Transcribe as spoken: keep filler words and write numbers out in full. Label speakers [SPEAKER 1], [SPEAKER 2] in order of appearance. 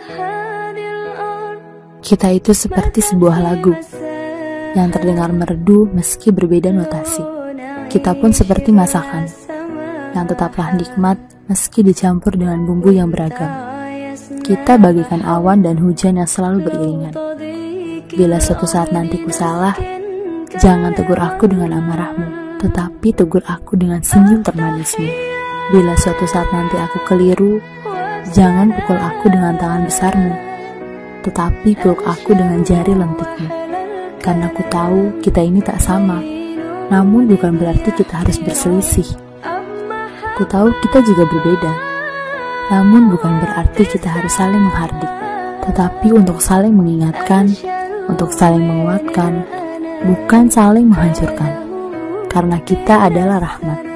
[SPEAKER 1] Kita itu seperti sebuah lagu yang terdengar merdu meski berbeda notasi. Kita pun seperti masakan yang tetaplah nikmat meski dicampur dengan bumbu yang beragam. Kita bagaikan awan dan hujan yang selalu beriringan. Bila suatu saat nanti ku salah, jangan tegur aku dengan amarahmu, tetapi tegur aku dengan senyum termanismu. Bila suatu saat nanti aku keliru, jangan pukul aku dengan tangan besarmu, tetapi peluk aku dengan jari lentikmu. Karena ku tahu kita ini tak sama, namun bukan berarti kita harus berselisih. Ku tahu kita juga berbeda, namun bukan berarti kita harus saling menghardik, tetapi untuk saling mengingatkan, untuk saling menguatkan, bukan saling menghancurkan. Karena kita adalah rahmat.